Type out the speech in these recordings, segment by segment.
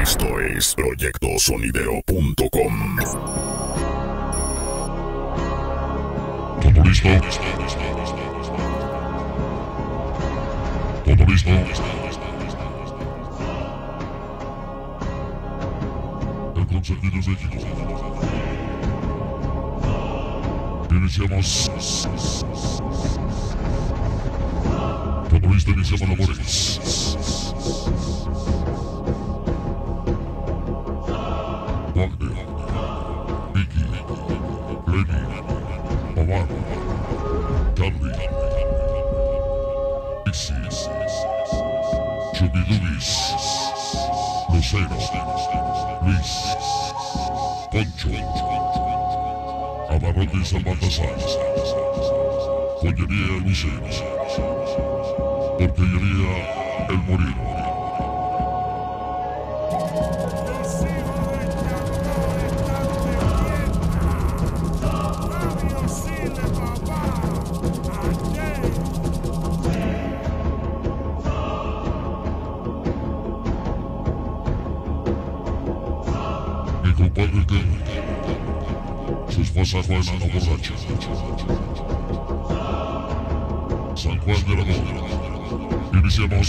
Esto es proyectosonidero.com. ¿Todo listo? ¿Todo listo? El consentido es México. Iniciamos. Todo listo, iniciamos labores. Wagner, Vicky, Lenny, Omar, Carly, Isis, Chubidubis, Lucero, Luis, Poncho, Abarrote y San Baltasar, Joyería Lucero, Portellería El Moreno. Mi compadre Kenny, su esposa Juana la borracha, San Juan de la Gómez. Iniciamos.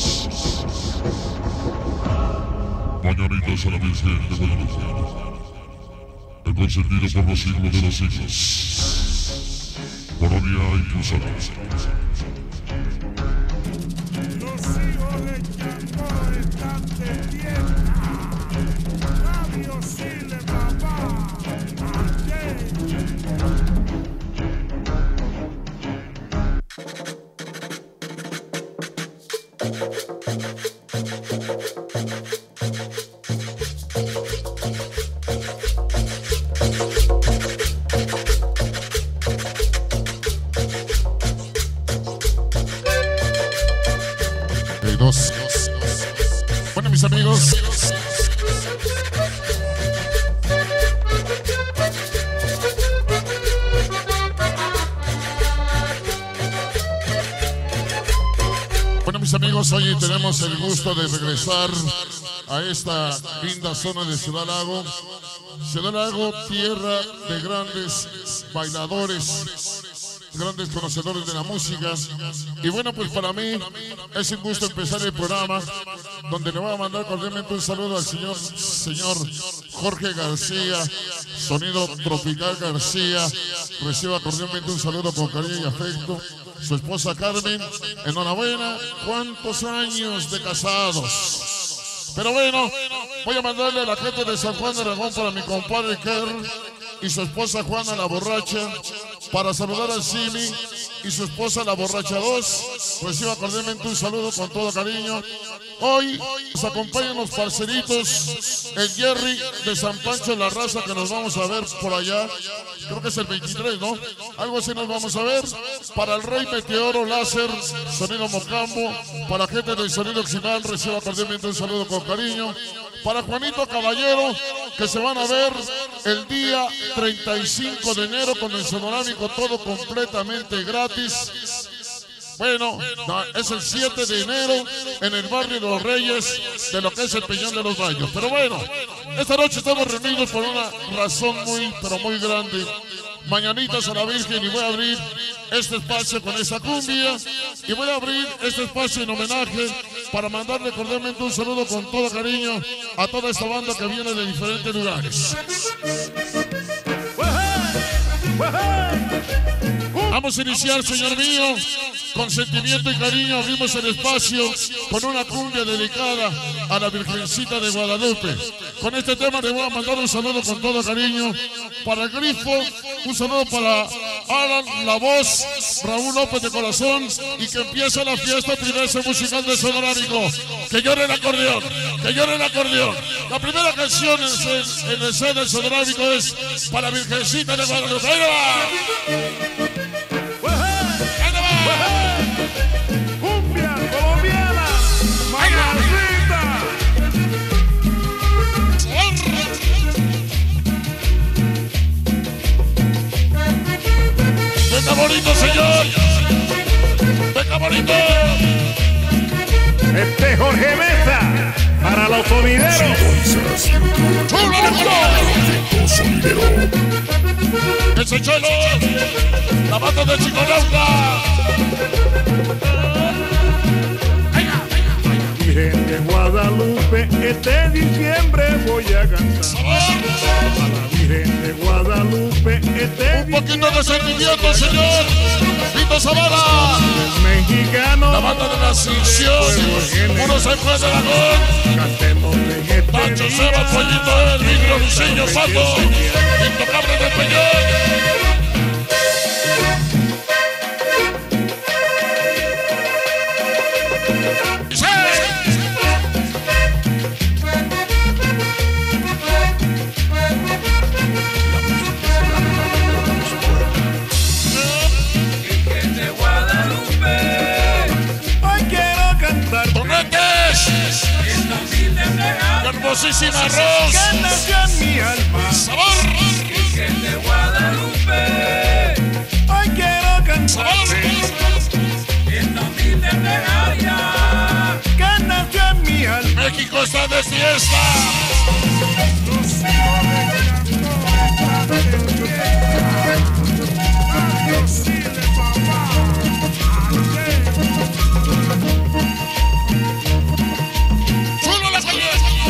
Mañanitas a la Virgen de Guadalupe, el consentido por los siglos de los siglos. Colonia Impulsada. Los hijos de Changó están de fiesta. Radio Chile, papá. Dos. Bueno, mis amigos, hoy tenemos el gusto de regresar a esta linda zona de Ciudad Lago. Ciudad Lago, tierra de grandes bailadores, grandes conocedores de la música. Y bueno, pues para mí es un gusto empezar el programa, donde le voy a mandar cordialmente un saludo al señor Jorge García, Sonido Tropical García. Reciba cordialmente un saludo con cariño y afecto. Su esposa Carmen, enhorabuena, cuántos años de casados. Pero bueno, voy a mandarle a la gente de San Juan de Aragón para mi compadre Kerr y su esposa Juana la borracha, para saludar al Simi y su esposa la borracha 2. Reciba cordialmente un saludo con todo cariño. Hoy nos acompañan los parceritos, el Jerry de San Pancho de la Raza, que nos vamos a ver por allá. Creo que es el 23, ¿no? Algo así nos vamos a ver. Para el Rey Meteoro Láser, Sonido Mocambo. Para gente del Sonido Oximal, reciba cordialmente un saludo con cariño. Para Juanito Caballero, que se van a ver el día 35 de enero con el sonorámico, todo completamente gratis. Bueno, es el 7 de enero en el barrio de los Reyes, de lo que es el Peñón de los Baños. Pero bueno, esta noche estamos reunidos por una razón muy, pero muy grande. Mañanitas a la Virgen, y voy a abrir este espacio con esa cumbia, y voy a abrir este espacio en homenaje para mandarle cordialmente un saludo con todo cariño a toda esta banda que viene de diferentes lugares. Vamos a iniciar, señor mío, con sentimiento y cariño. Abrimos el espacio con una cumbia dedicada a la Virgencita de Guadalupe. Con este tema le voy a mandar un saludo con todo cariño para el Grifo, un saludo para Alan, la voz, Raúl López de corazón, y que empiece la fiesta trinense musical de sonorámico. Que llore el acordeón, que llore el acordeón. La primera canción en el set del sonorámico es para Virgencita de Guadalupe. ¡Ahí va! Cumbia colombiana, mamacita. Venga bonito, señor. Venga bonito. Jorge Mesa para los sonideros. ¡Ese cholo! ¡La banda de Chiconauta! Virgen de Guadalupe, este diciembre voy a cantar. A la Virgen de Guadalupe, este Un poquito de sentimiento, señor. Lito Zavala. mexicano. La banda de la Ascensión. Uno se fue de Aragón. Cantemos en este Pancho, día. Seba, Pollito, el Micro, Luciño, Pato. Intocable del Peñón. Hermosísima arroz. Que nació en mi alma. Sabor. Virgen de Guadalupe, Hoy quiero cantar. Sabor. esta humilde plegaria. Que nació en mi alma. México está de fiesta. Los hijos de Changó están de fiesta. Radio Chile, papá. Chulo la calle.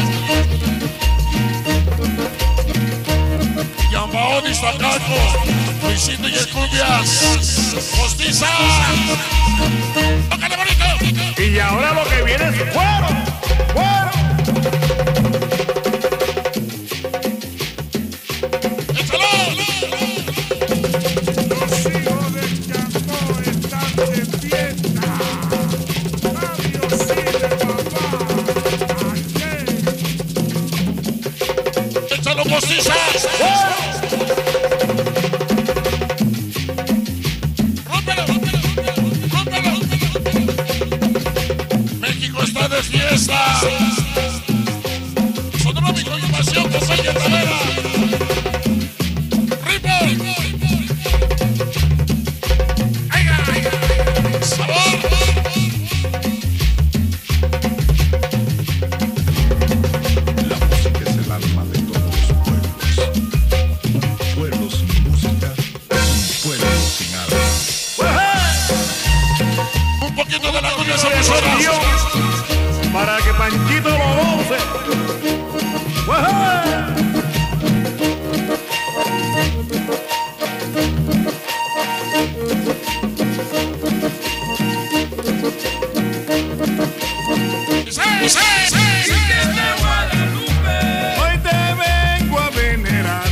Yambaón y Zacaco. Luisito y el Cumbias. Postiza. ¡Tócale bonito! Y ahora lo que viene es fuero. Fuero. ¡Échalo! Los hijos de Changó están de fiesta. Radio Chile, papá. ¡Échalo, Postiza! ¡Rómpelo! ¡Rómpelo! ¡México está de fiesta! Sonómico y pasión con Peña Tavera. ¡Ritmo! ¡Aiga! ¡Sabor! La música es el alma de todos los pueblos. Pueblos sin música, pueblos sin alma. Un poquito de la cumbia sabrosona. Para que Panchito lo goce. Virgen de Guadalupe, Hoy te vengo a venerar.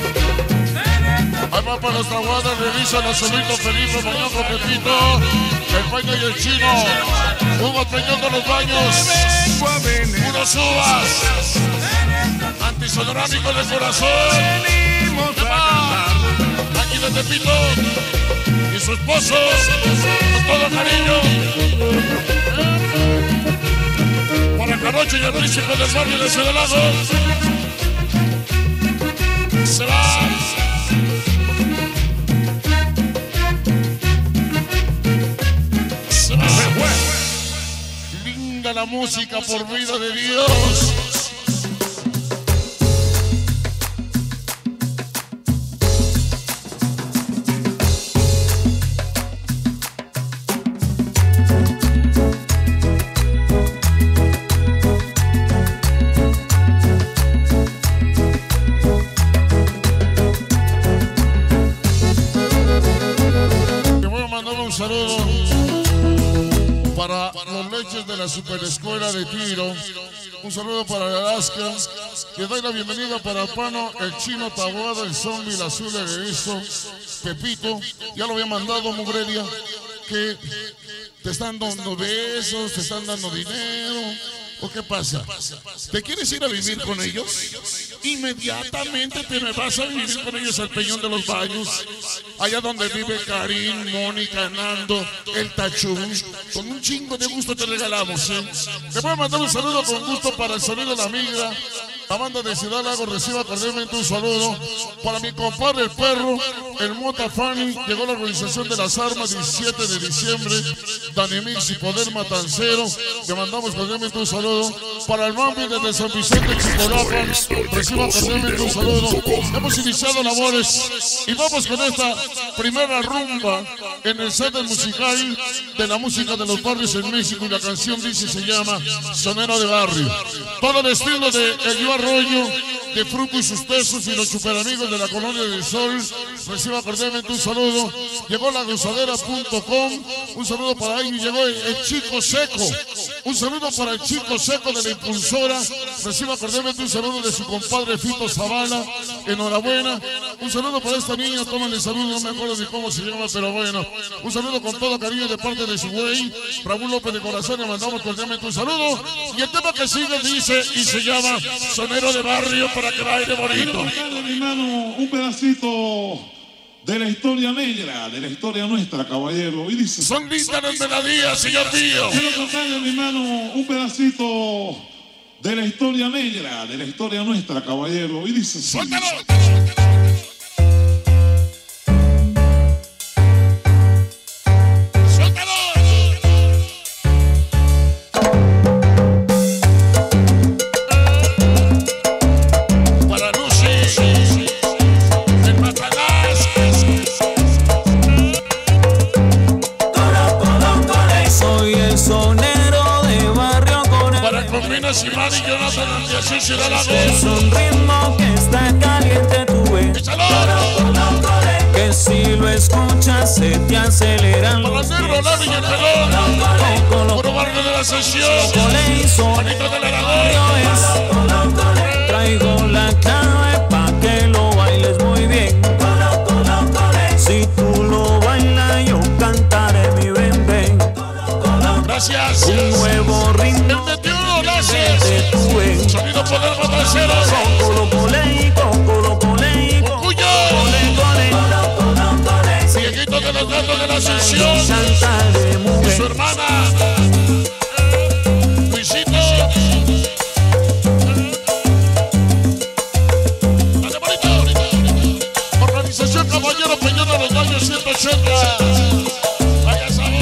Ahí va para nuestra guarda, revisa el Solito, Felipe, Mañoco, Pepito, el Paño y el Chino, Hugo Peñón de los Baños, Vengo a venerar. unos uvas, antisonorámico de corazón, Venimos a cantar. aquí de Tepito, y su esposo, con todo cariño, para Carocho y el príncipe del barrio de Ciudad Lago, se va. Se va. Linda la música, por vida de Dios. Te voy a mandar un saludo para los leches de la Superescuela de Tiro. Un saludo para Alaska. Le doy la bienvenida para Pano, el Chino Taboada, el Zombie, el Azul, el Erizo, Pepito. Ya lo había mandado, Mugrelia, que te están dando besos, te están dando dinero. ¿O qué pasa? ¿Te quieres ir a vivir con ellos? Inmediatamente te me vas a vivir con ellos al Peñón de los Baños, allá donde vive Karim, Mónica, Nando, el Tachún. Con un chingo de gusto te regalamos, ¿eh? Te voy a mandar un saludo con gusto para el sonido de la migra, La banda de Ciudad Lago reciba cordialmente un saludo. Para mi compadre el perro, el Mota Fanny, llegó la organización de las armas 17 de diciembre, Danimix y Poder Matancero. Le mandamos cordialmente un saludo. Para el Bambi desde San Vicente Chipolapan, reciba cordialmente un saludo. Hemos iniciado labores y vamos con esta primera rumba en el set musical de la música de los barrios en México, y la canción dice y se llama Sonero de Barrio. Todo el estilo de Elio Arroyo, de Fruco y sus Tesos y los superamigos de la Colonia del Sol. Reciba cordialmente un saludo. Llegó la gozadera.com, un saludo para ellos. Llegó el Chico Seco, un saludo para el Chico Seco de la Impulsora. Reciba cordialmente un saludo de su compadre Fito Zavala. Enhorabuena. Un saludo para esta niña, tómale saludo, no me acuerdo ni cómo se llama, pero bueno. Un saludo con todo cariño de parte de su güey, Raúl López de Corazón. Le mandamos cordialmente un saludo. Y el tema que sigue dice y se llama Sonero de Barrio, para que baile bonito. Quiero tocarle, mi hermano, un pedacito de la historia negra, de la historia nuestra, caballero. Y dice: son lindas las melodías, señor mío. Quiero tocarle, mi hermano, un pedacito de la historia negra, de la historia nuestra, caballero. Y dice: ¡suéltalo! Simán y Jonathan de Asís Ciudad Lago. Es un ritmo que está caliente, tú ves. Que si lo escuchas se te aceleran para los el negro, Lami y el pelón. Puro barrio de la sesión. Juanito del Aragón. Traigo la clave pa' que lo bailes muy bien. Si tú lo bailas yo cantaré mi ven ven. Gracias. Un nuevo ritmo. Sonido Poder Matancero. Dieguito de los Gatos de la Ascensión y su hermana Luisito. Dale bonito. Organización Caballero Peñón de los años 180. Vaya sabor.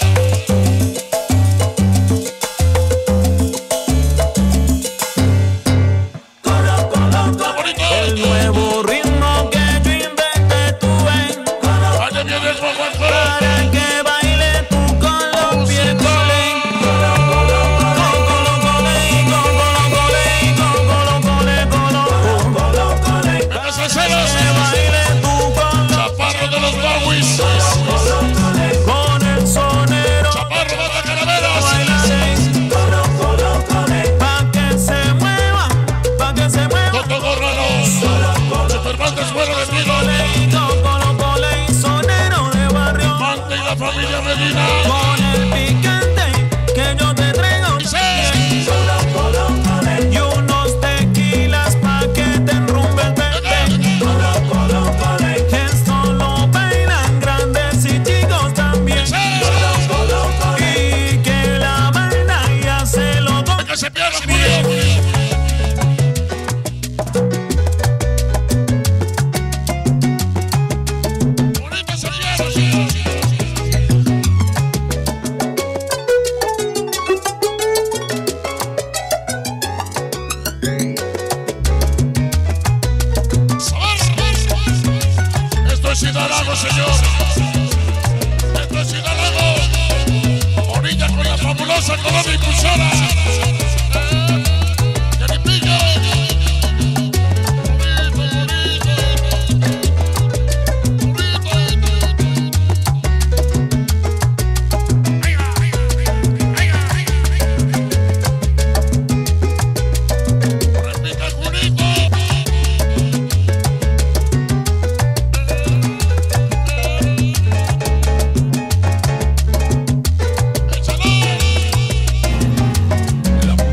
Con el picante que yo te traigo y unos tequilas pa' que te enrumbe el pepe. Esto lo bailan grandes y chicos también. Y que la banda ya se lo toca. Que se pierda, Ciudad Lago, señor. Esto es Ciudad Lago. Orilla con la fabulosa Colonia Impulsora. La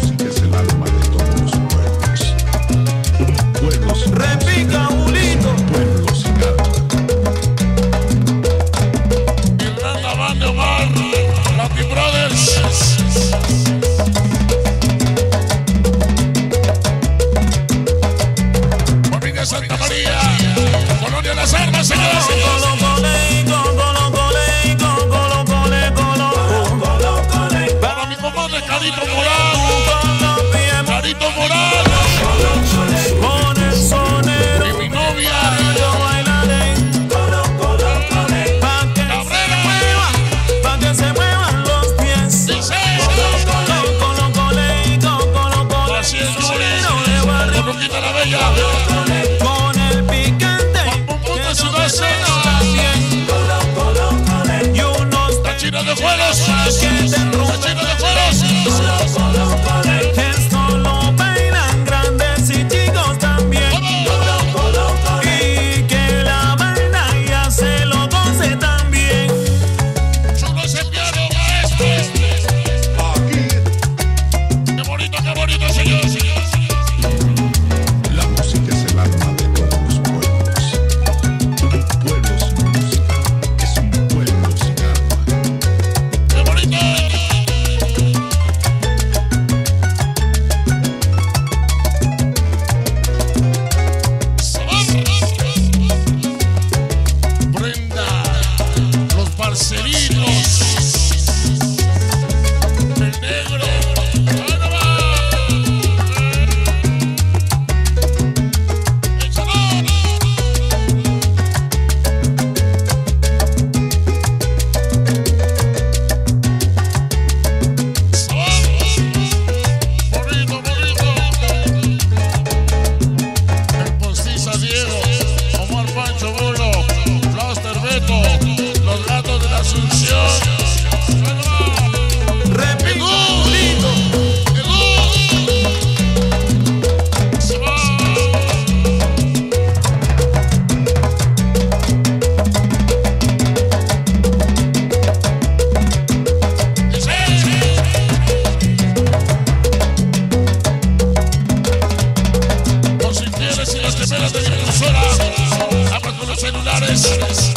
las armas, señoras y señores. Para mi compadre Carito Morado. Carito Morado. Con el sonero Y mi novia. yo bailaré. Pa' que se muevan los pies. Dice. Así es, Luquita la Bella. Con el picante que es no una me cena. pega bien. Y unos La China de Juegos. que te La China de Juegos. esto lo bailan grandes y chicos también. Y que la banda ya se lo goce también. Chulo ese piano, maestro. Aquí Qué bonito, señores, señores. la música es el alma de todos los pueblos. Un pueblo sin música es un pueblo sin alma. Qué bonito. Brenda, los parceritos. El negro. ¡Ahí no va! ¡Échalo! Bonito, bonito. El Postiza Diego, Omar Pancho Bulo, Blaster Beto, los gatos de la Asunción. Repito, lindo. Los infieles y las gemelas de mi impulsora, hablan con los celulares.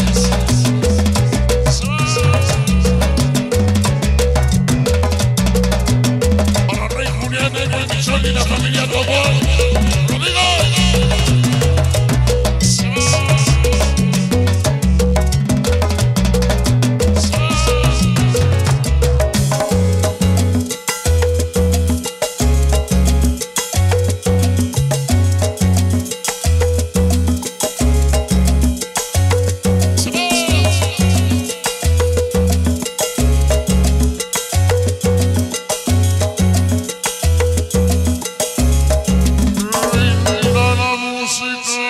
Para Rey Julián, el Michón y la familia Tobón. Rodrigo. Brinda la música.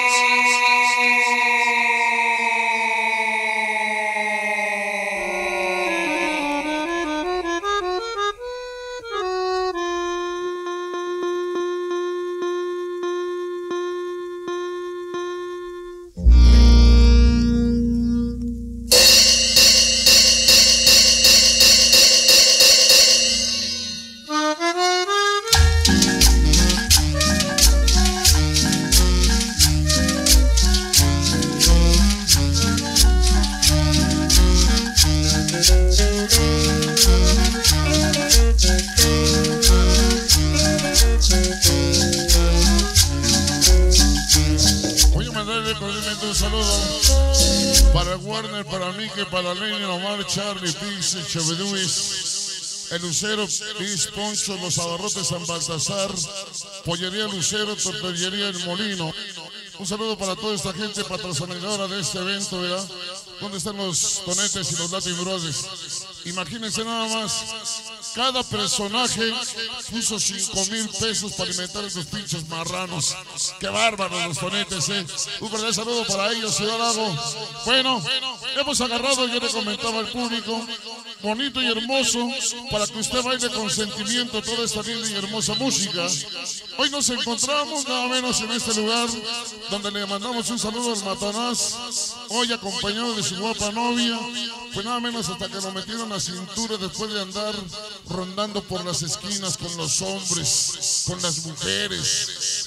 Voy a mandarle cordialmente un saludo para Warner, para Mike, para Lenin, Omar, Charlie, Pix, Cheveduis, el Lucero, Luis Poncho, los Abarrotes San Baltasar, Pollería Lucero, Tortillería El Molino. Un saludo para toda esta gente patrocinadora de este evento, ¿verdad? ¿Dónde están los Tonetes y los Latin Brothers? Imagínense nada más, cada personaje puso 5,000 pesos para alimentar a esos pinches marranos. Qué bárbaros los Tonetes, ¿eh? Un verdadero saludo para ellos, Ciudad Lago. Bueno, hemos agarrado, yo le comentaba al público, bonito y hermoso, para que usted baile con sentimiento toda esta linda y hermosa música. Hoy nos encontramos nada menos en este lugar, donde le mandamos un saludo al Matanás, hoy acompañado de su guapa novia, pues nada menos hasta que lo metieron a cintura después de andar rondando por las esquinas con los hombres, con las mujeres.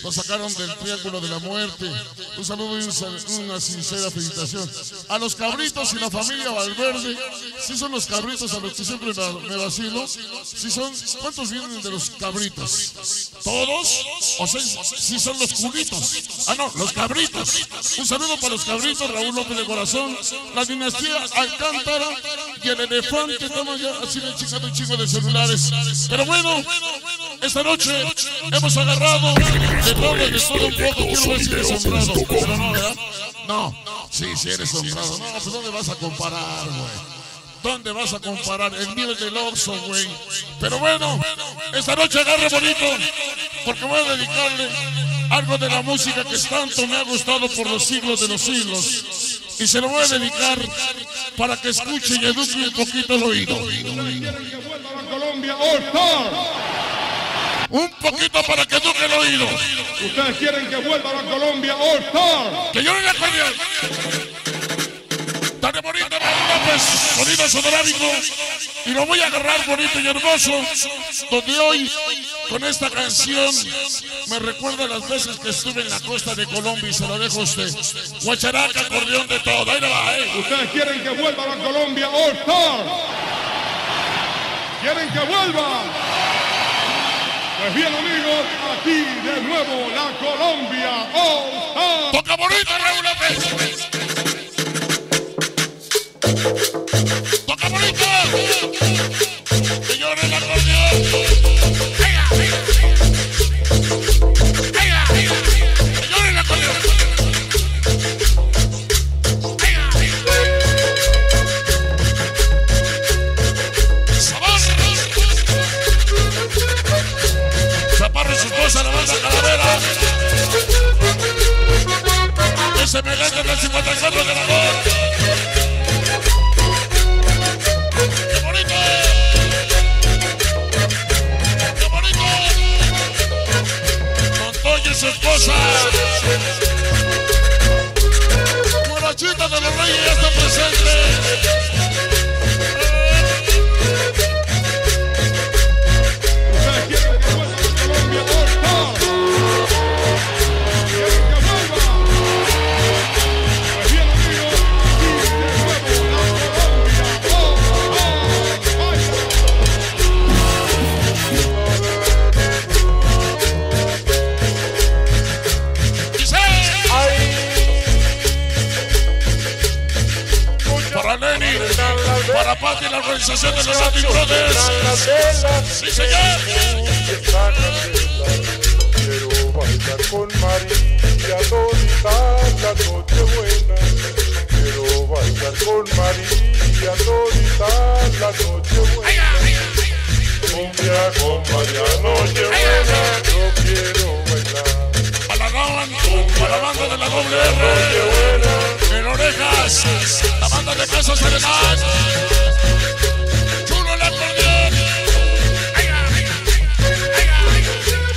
Lo sacaron del Triángulo de la Muerte. Un saludo y una sincera felicitación. A los Cabritos y la familia Valverde. Si son los Cabritos a los que siempre me vacilo. Si son, ¿cuántos vienen de los Cabritos? ¿Todos? O sea, si son los Culitos. Ah, no, los Cabritos. Un saludo para los Cabritos, Raúl López de Corazón, la dinastía Alcántara y el Elefante. Estamos ya así de chingando un chingo de celulares. Pero bueno, esta noche hemos agarrado de todo un poco. Quiero ver si eres sombrado. Pero no, ¿verdad? No, sí eres sombrado. No, pues ¿dónde vas a comparar, güey? ¿Dónde vas a comparar el nivel del Oxxo, güey? Pero bueno, esta noche agarre bonito, porque voy a dedicarle algo de la música que tanto me ha gustado por los siglos de los siglos. Y se lo voy a dedicar para que escuche y eduque un poquito el oído. Un poquito para que eduque el oído. Ustedes quieren que vuelva a la Colombia All Star. Que yo le acordeón. Dale bonito, Raúl López, sonido sonorábico. Y lo voy a agarrar bonito y hermoso. Donde hoy, con esta canción, me recuerda las veces que estuve en la costa de Colombia y se lo dejo a usted. Guacharaca, acordeón de todo. Ahí le va, Ustedes quieren que vuelva a la Colombia All Star. ¿Quieren que vuelva? Pues bien, amigos, aquí de nuevo la Colombia All Star. Toca bonito, Raúl López. Toca bonito. Señores, el acordeón. Venga, venga, venga, venga. Señores, el acordeón. Venga, venga. Sabor. Chaparro y su esposa, la banda Calavera. Ese megante del 54 de la voz. ¡Qué bonito! ¡Qué bonito! Montoya y su esposa. Guarachita de los Reyes ya está presente. Para Pati y la organización de los Latin Brothers. Sí, señor. Quiero bailar con María todita la noche buena. Quiero bailar con María todita la noche buena. Cumbia con María noche buena. Yo quiero bailar. A la banda de la doble R. En Orejas, la banda de Casas Alemán. Chulo el acordeón. Venga, venga, venga, venga.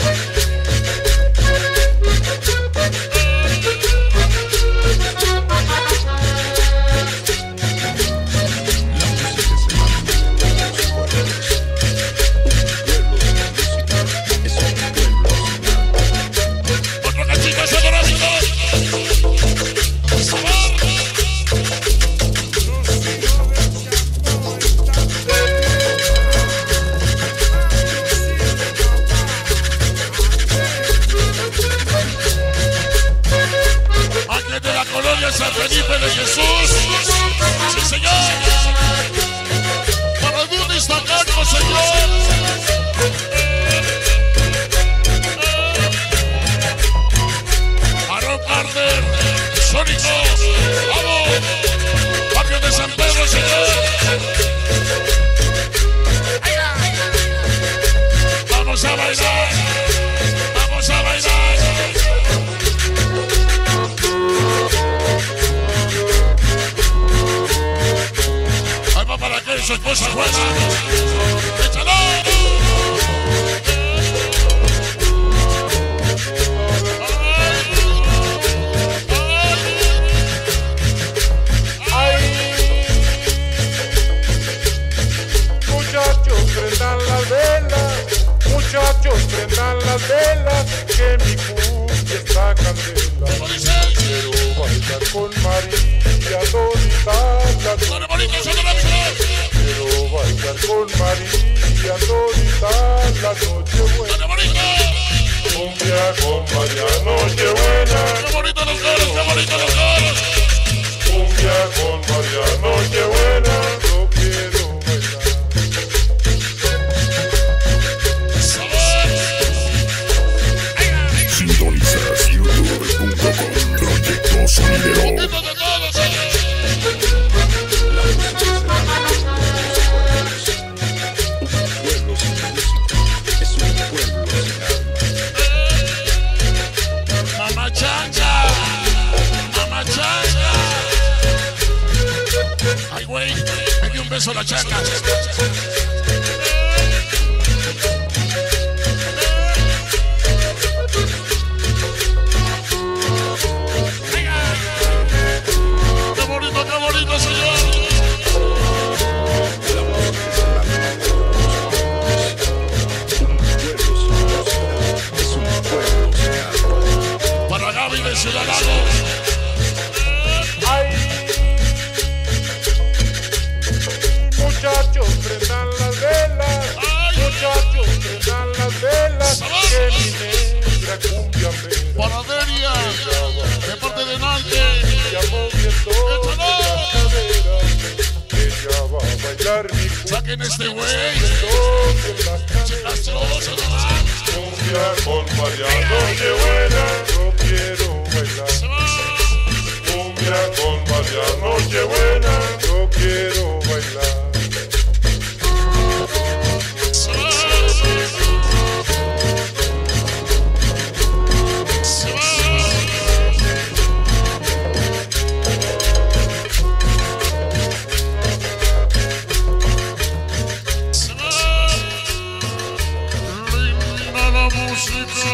Otro cachito sonorábico. Sabor. con María todita la noche buena. Cumbia con María Nochebuena. ¡Qué bonito los coros, qué bonito los coros! Cumbia con María Nochebuena. Yo quiero bailar. Sintonizas youtube.com Proyecto Sonidero. Mamá Changa, mamá Changa. Ay, güey, me dio un beso a la changa. Qué bonito, señor. Para Gaby de Ciudad Lago. Ay, muchachos, prendan las velas. Muchachos, prendan las velas. Que mi negra cumbia me Para Delia, de parte de Nante. ya moviendo las caderas. Ella va a bailar mi Saquen este güey. castroso nomás. Cumbia con María Nochebuena. Yo quiero bailar. Cumbia con María Nochebuena. Yo quiero bailar. Linda la música.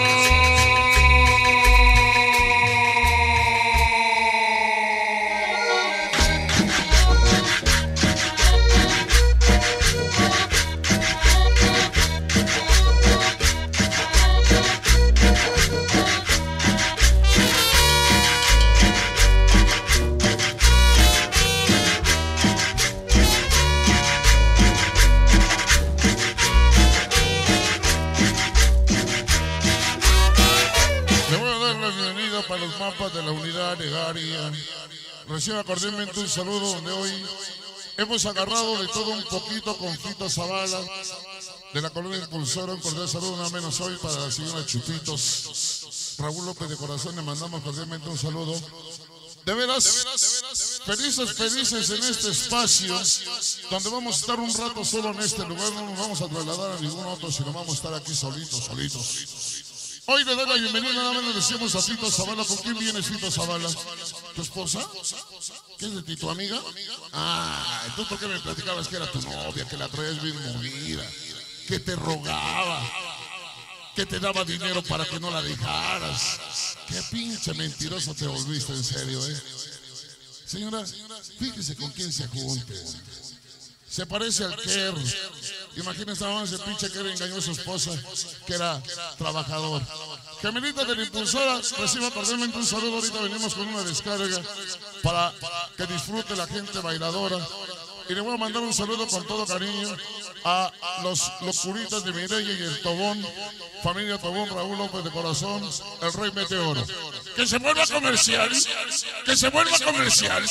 Le voy a dar la bienvenida para los mapas de la unidad Legaria. Reciba cordialmente un saludo donde hoy hemos agarrado de todo un poquito con Fito Zavala de la colonia Impulsora. Un cordial saludo nada menos hoy para la señora Chupitos. Raúl López de Corazón, le mandamos cordialmente un saludo. De veras, felices en este espacio donde vamos a estar un rato solo en este lugar. No nos vamos a trasladar a ningún otro, sino vamos a estar aquí solitos. Hoy le doy la bienvenida, nada más le decimos a Fito Zavala. ¿Con quién vienes, Fito Zavala? ¿Tu esposa? ¿Qué es de ti, tu amiga? Ah, ¿tú por qué me platicabas que era tu novia, que la traías bien movida, que te rogaba, que te daba dinero para que no la dejaras? Qué pinche mentiroso te volviste, en serio, ¿eh? Señora, fíjese con quién se junte. Se parece al Kerr. Imagínense nada más, ese pinche Kerr engañó a su esposa, que era trabajador. Gemelita de la Impulsora, reciba cordialmente un saludo. Ahorita venimos con una descarga para que disfrute la gente bailadora. Y le voy a mandar un saludo con todo cariño a los locuritas de Mireya y el Tobón, familia Tobón, Raúl López de Corazón, el Rey Meteoro. Que se vuelva comercial, que se vuelva comercial.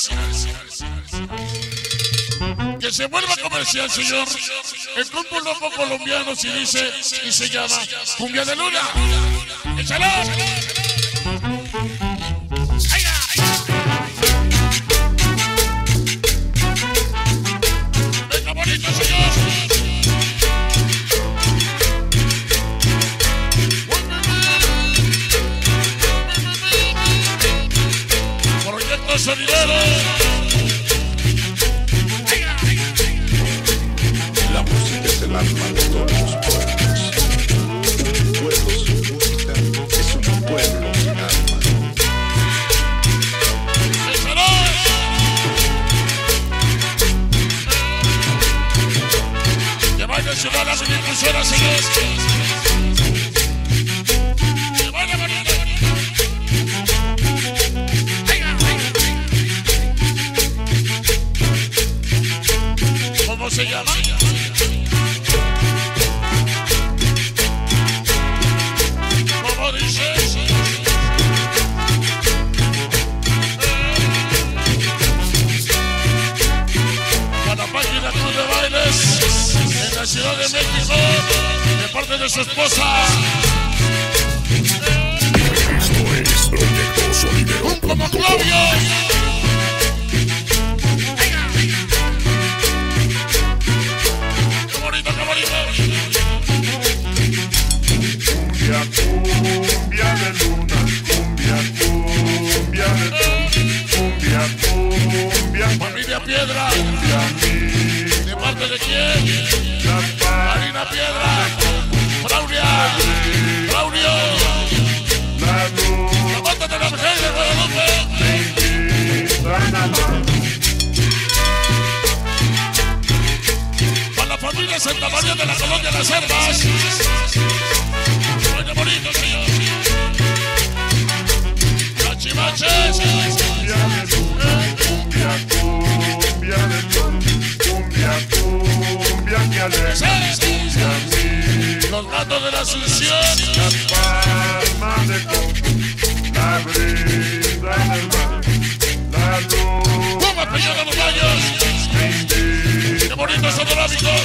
Que se vuelva comercial, señor. El grupo loco colombiano se dice y se llama Cumbia de Luna. ¡Échalo! ¡Venga, bonito, señor! Proyecto Sonidero. La música es el alma de todos los pueblos. Un pueblo sin música es un pueblo sin alma. Que baile Ciudad Lago y Impulsora, señor. Que baile bonito. ¿Cómo se llama? de su esposa. Esto es Proyecto Sonidero. Un como Claudio. Qué bonito, qué bonito. Cumbia, cumbia de luna, cumbia, cumbia de sol, cumbia, cumbia, Familia Piedra. cumbia, mi, ¿De parte de quién? la paz, Marina Piedra. Claudia. Claudio. la luz, Levántate la mujer de Guadalupe. me invitan a amar. Para la familia Santa María de la Colonia Las Herbas. Oye, bonito, señor. Cachivaches. Cumbia de luna, cumbia, cumbia de sol, cumbia, cumbia que alegra, cumbia, mi, Los gatos de la Asunción. la palma de coco, la brisa del mar, la luz, ¡Puma, Peñón de los Gallos! me invita. ¡Qué bonitos son los hábitos!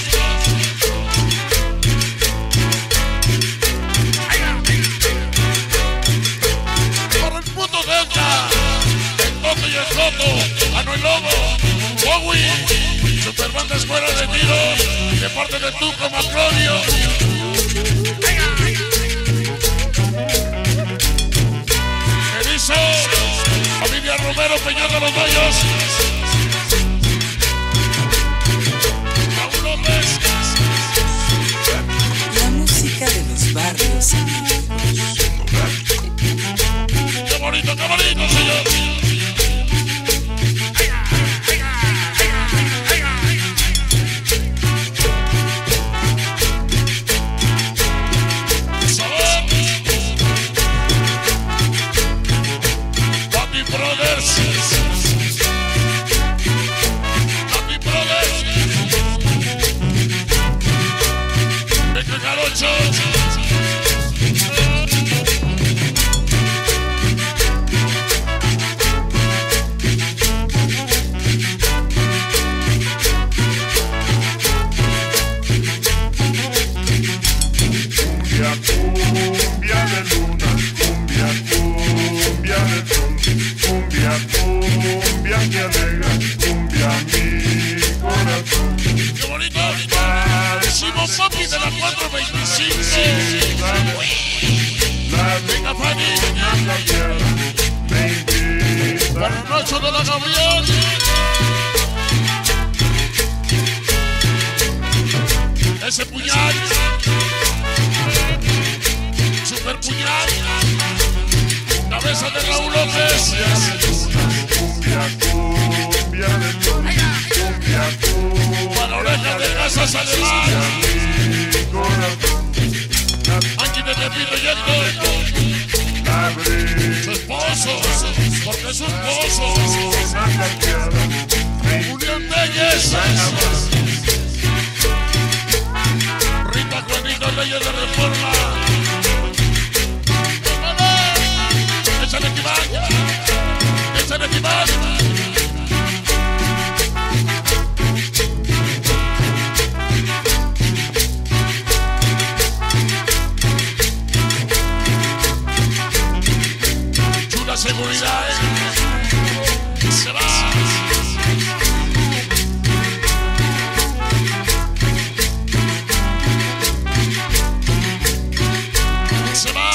¡Por el puto Delta! El Toto y el Joto, Ano y Lobo, Bowie, Superbanda Escuela de Tiros, de parte de Tuco Macronio. Erizo, familia Romero, Peñón de los Gallos. Raúl López. La música de los barrios antiguos. ¡Qué bonito, señor! ¡Sabor! Papi Brothers. Papi Brothers. Venga, Jarocho. Cumbia, cumbia de luna, cumbia, cumbia de sol, cumbia, cumbia que alegra, cumbia mi corazón. ¡Qué bonito! Simón Papi de la 425. La Venga, Fanny. la tierra, me invita. Para Nacho de la Gabriel. Ese puñal. Super puñal. Cabeza de Raúl López. Cumbia, cumbia de sol, cumbia, cumbia Para Oreja de Casas Alemán. mi corazón. Aquí de Tepito y Héctor. La brisa Su esposo. Porque es su esposo. la tierra, me Julián Telles. Rita Juanito, Leyes de Reforma. Échale Kibán. Échale Kibán. Chula seguridad. Se va. Se va.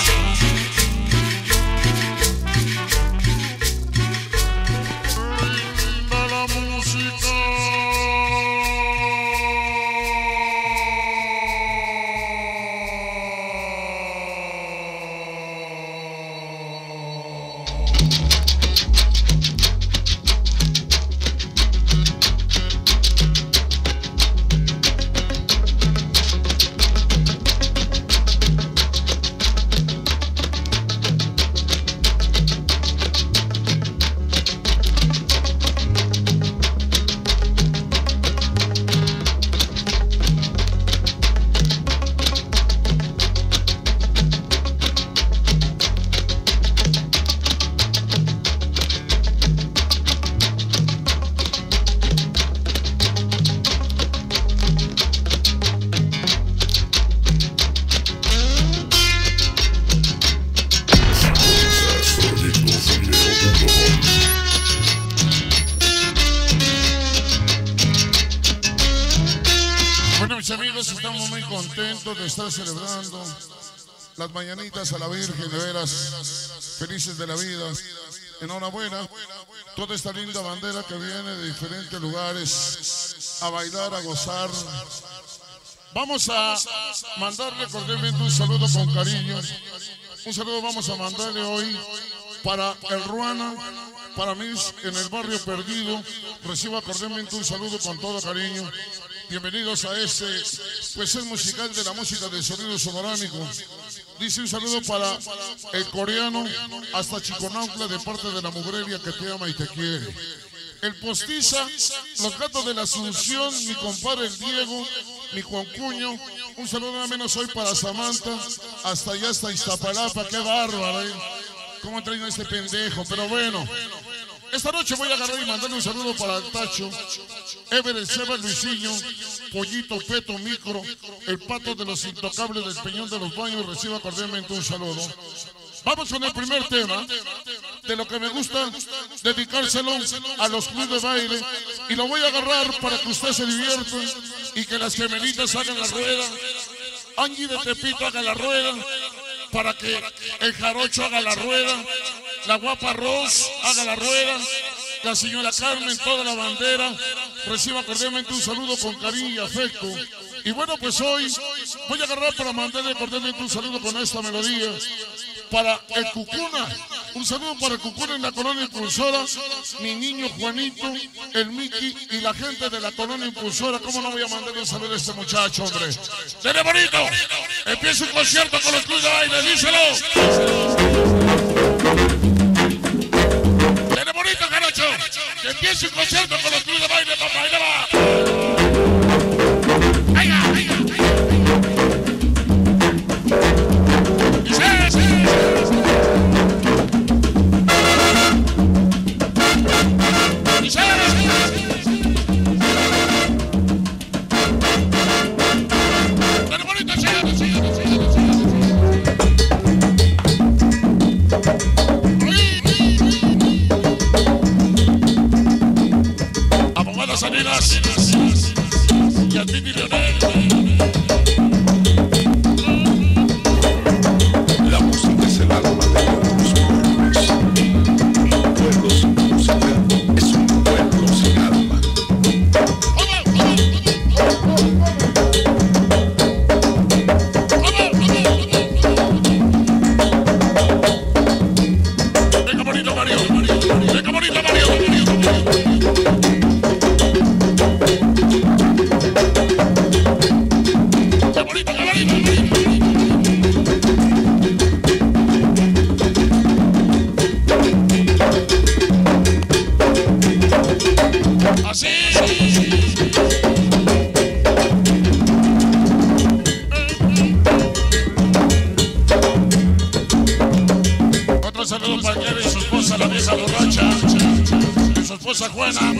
Linda la música. momento de estar celebrando las mañanitas a la Virgen, de veras, felices de la vida. Enhorabuena, toda esta linda bandera que viene de diferentes lugares a bailar, a gozar. Vamos a mandarle cordialmente un saludo con cariño. Un saludo vamos a mandarle hoy para el Ruana, para mí en el barrio perdido. Reciba cordialmente un saludo con todo cariño. Bienvenidos a este, pues es musical de la música del sonido sonorámico. Dice un saludo para el coreano hasta Chiconaucla de parte de la Mugrelia que te ama y te quiere. El Postiza, los gatos de la Asunción, mi compadre el Diego, mi Juancuño. Un saludo nada menos hoy para Samantha, hasta allá, hasta Iztapalapa. Qué bárbaro, ¿eh? ¿Cómo ha traído este pendejo? Pero bueno, esta noche voy a agarrar y mandarle un saludo para el Tacho, Ever, el Seba, Luisillo, Pollito, Peto, Micro, el Pato de los Intocables del Peñón de los Baños. Reciba cordialmente un saludo. Vamos con el primer tema, de lo que me gusta dedicárselo a los clubes de baile. Y lo voy a agarrar para que usted se divierta y que las gemelitas hagan la rueda. Angie de Tepito haga la rueda, para que el Jarocho haga la rueda, la guapa Ros haga la rueda, la señora Carmen, toda la bandera. Reciba cordialmente un saludo con cariño y afecto. Y bueno, pues hoy voy a agarrar para mandarle cordialmente un saludo con esta melodía para el Cucuna. Un saludo para el Cucuna en la Colonia Impulsora, mi niño Juanito, el Miki y la gente de la Colonia Impulsora. ¿Cómo no voy a mandarle un saludo a este muchacho, hombre? ¡Dele bonito! Empieza un concierto con los clubes de baile, díselo. ¡Dele bonito, Jarocho! Que empiece un concierto con los clubes de baile, papá, ahí le va. ¡Venga, venga, venga! Abogadas Salinas y a Titi Leonel. La música es el alma de todos los pueblos. Un pueblo sin música es un pueblo sin alma. Venga bonito Mario, venga bonito Mario. Otro saludo para Kevin y su esposa, la vieja borracha, y su esposa Juana.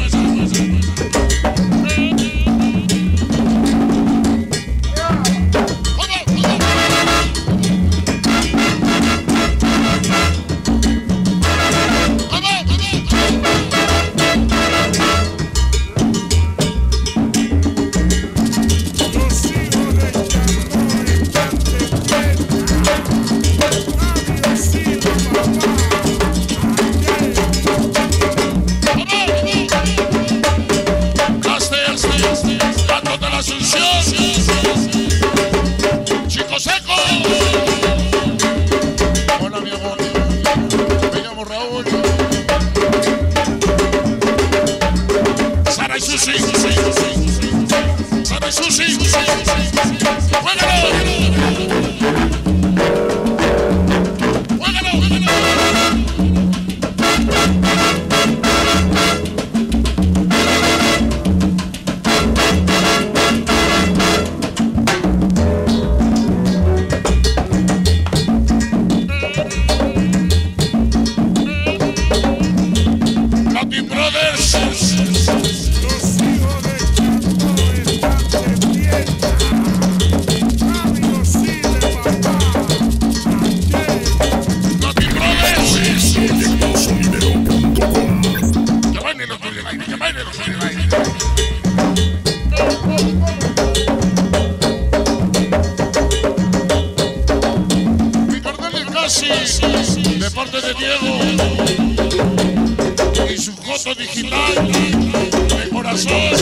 Chico Seco. Hola mi amor, me llamo Raúl. Sara y Susi, Sara y Susi, juégalo, juégalo, juégalo. Masi, de parte de Diego y su coto digital de corazón.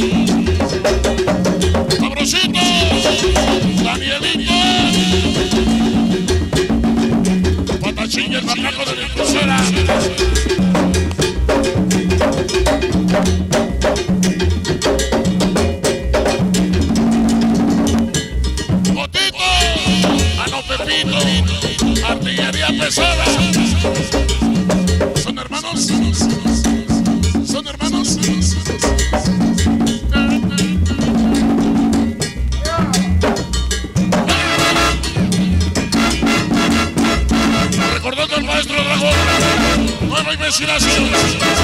Sabrosito, Danielito, Patachín y el macaco de la crucera. Pepito, artillería pesada. Son hermanos. Son hermanos. Recordando al maestro Dragón, nueva investigación.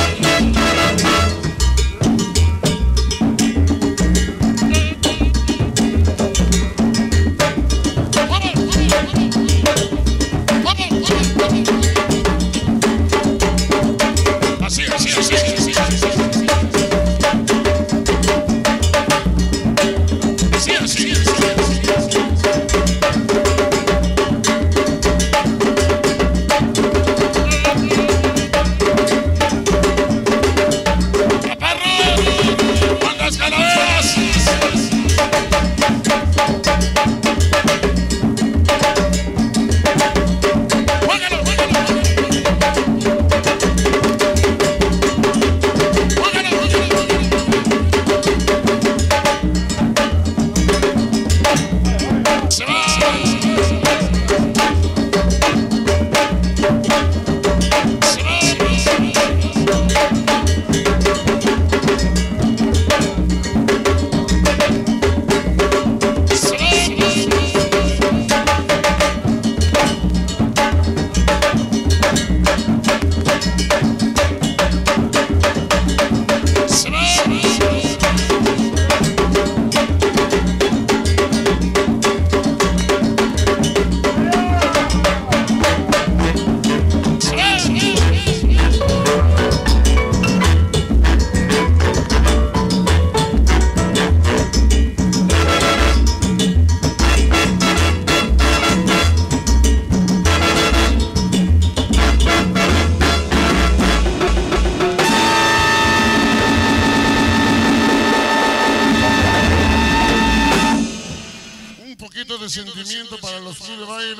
Sentimiento para los clubes de baile,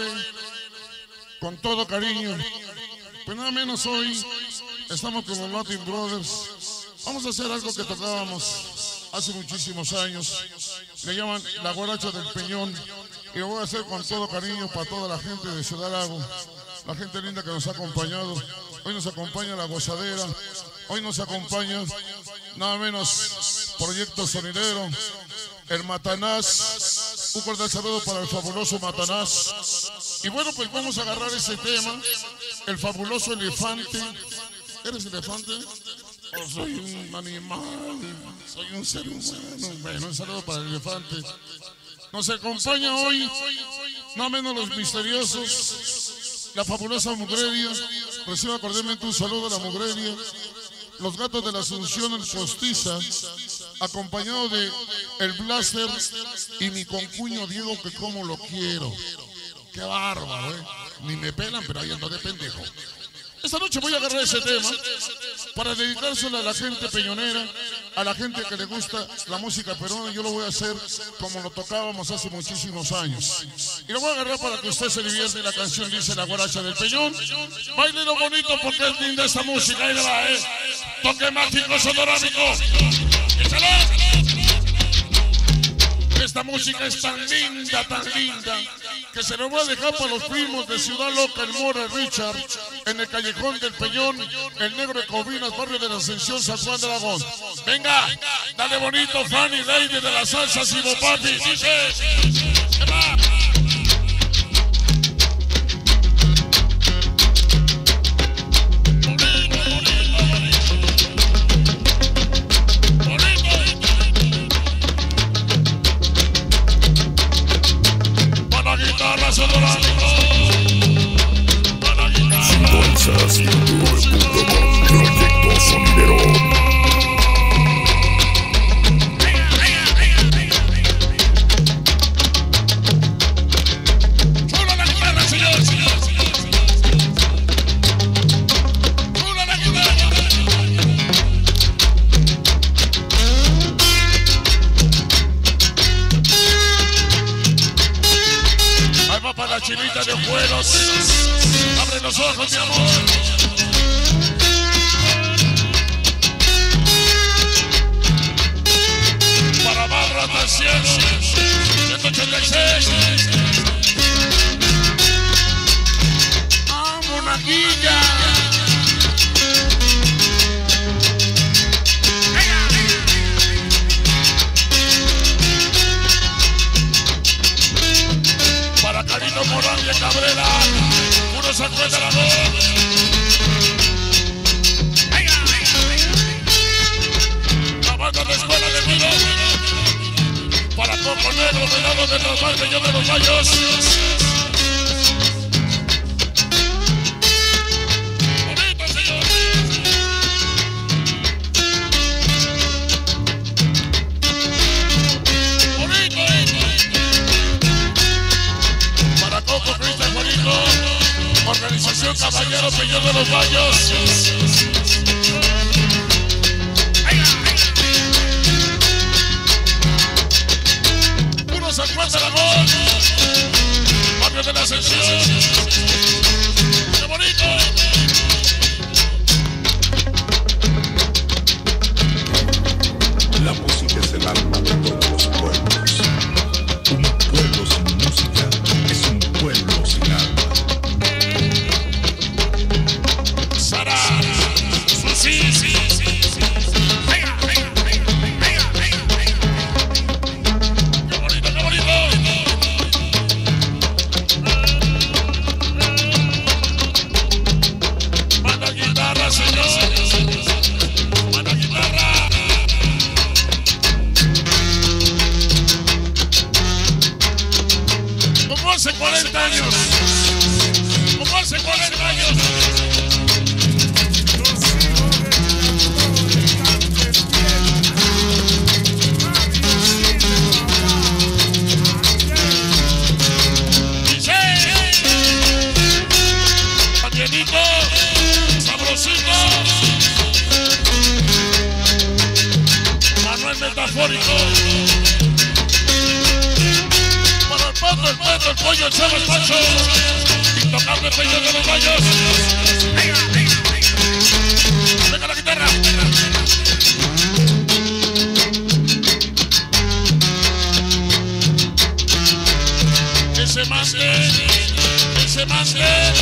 con todo cariño. Pues nada menos hoy estamos con los Latin Brothers. Vamos a hacer algo que tocábamos hace muchísimos años. Le llaman la guaracha del Peñón. Y lo voy a hacer con todo cariño para toda la gente de Ciudad Lago, la gente linda que nos ha acompañado. Hoy nos acompaña La Gozadera. Hoy nos acompaña nada menos Proyecto Sonidero, el Matanás. Un cordial saludo para el fabuloso Matanás. Y bueno, pues vamos a agarrar ese tema, el fabuloso elefante. ¿Eres elefante? ¿O soy un animal? Soy un ser humano. Bueno, un saludo para el elefante. Nos acompaña hoy, no menos los misteriosos, la fabulosa Mugreria. Reciba cordialmente un saludo a la Mugreria. Los Gatos de la Asunción, el Postiza, acompañado de el Blaster y mi concuño Diego, que como lo quiero. Qué bárbaro, ni me pelan, pero ahí ando de pendejo. Esta noche voy a agarrar ese tema para dedicárselo a la gente peñonera, a la gente que le gusta la música peruana. Yo lo voy a hacer como lo tocábamos hace muchísimos años. Y lo voy a agarrar para que usted se divierte. La canción dice La Guaracha del Peñón. Bailelo bonito porque es linda esta música. Ahí le va, toque mágico sonorámico. ¡Échale! Esta música es tan linda, que se lo voy a dejar para los primos de Ciudad Loca, el Mora Richard, en el Callejón del Peñón, el Negro de Cobinas, barrio de la Ascensión, San Juan de Aragón. Venga, dale bonito, Fanny Lady de la salsa Sibo Papi. Dice, ¿qué va? Sintonizas youtube.com Proyecto Sonidero. los ojos, mi amor. Para Barra del Cielo, 186. ¡Ah, monaguilla! Para Carito Morán de Cabrera, uno se encuentra la voz. La banda de Escuela de Tiro. Para Coco Negro, Venado de Trasval, Peñón de los Vallos. Bonito, señor. Bonito. Para Coco, Cristian Juanito. Organización Caballero, Peñón de los Vallos. Se encuentra la voz, Barrio de la Ascensión. ¡Qué bonito! La música es el alma de todos los pueblos. Un pueblo sin música es un pueblo sin alma. Sara, Susi, hace 40 años. Como hace 40 años. Dice, Danielito, sabrosito. Manuel Metafórico. El Pedro, el Pollo, el Chavo, el Pacho. Intocable Peñón de los Vallos. Venga la guitarra. Ese mande.